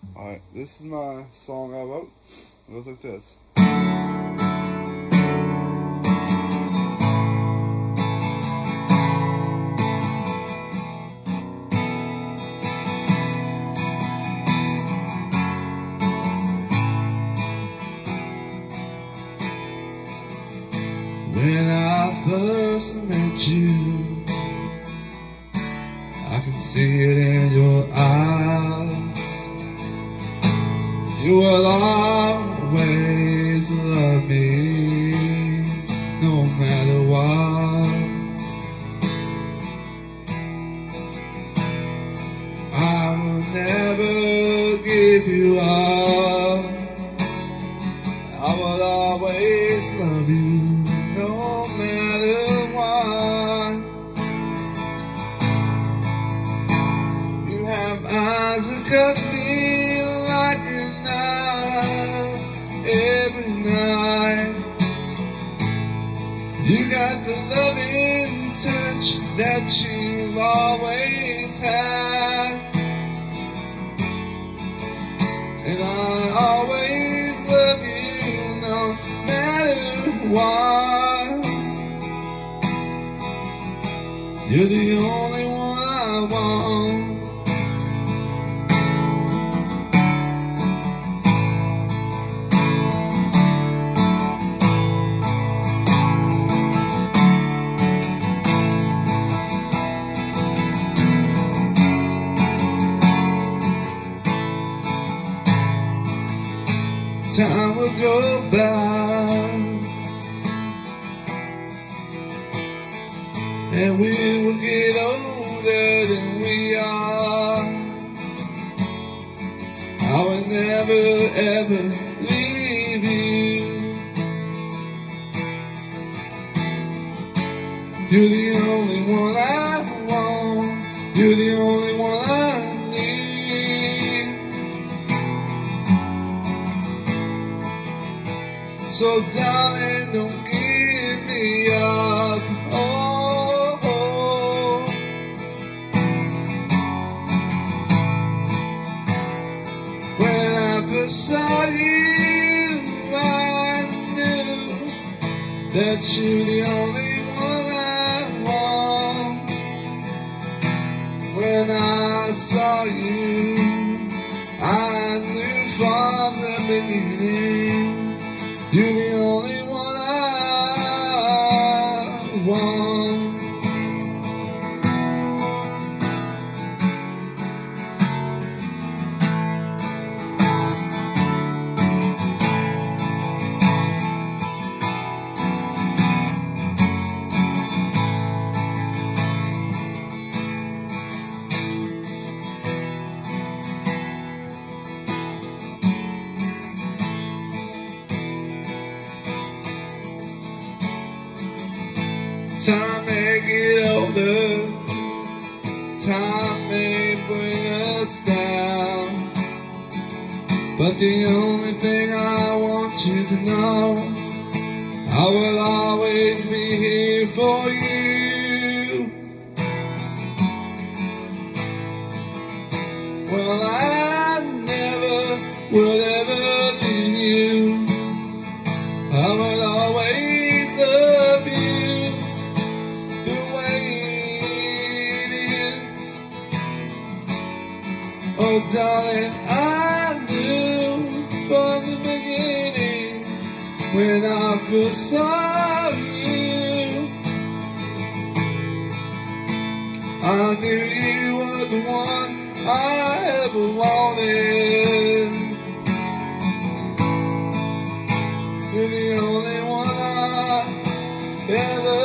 Alright, this is my song I wrote. It goes like this. When I first met you, I can see it in your eyes. You will always love me, no matter what. I will never give you up. I will always love you, no matter what. You have eyes that cut me like a knife every night. You got the loving touch that you've always had, and I always love you no matter what. You're the only one I want. Time will go by, and we will get older than we are. I will never ever leave you. You're the only one I want. You're the only one I need. So darling, don't give me up. Oh, oh. When I first saw you, I knew that you're the only one I want. When I saw you, I knew from the beginning, you're the only one I want. Time may get older, time may bring us down, but the only thing I want you to know, I will always be here for you. Well, I never would ever leave you. I will always love you the way it is. Oh darling, I knew from the beginning when I first saw you, I knew you were the one I ever wanted. You're the only one I ever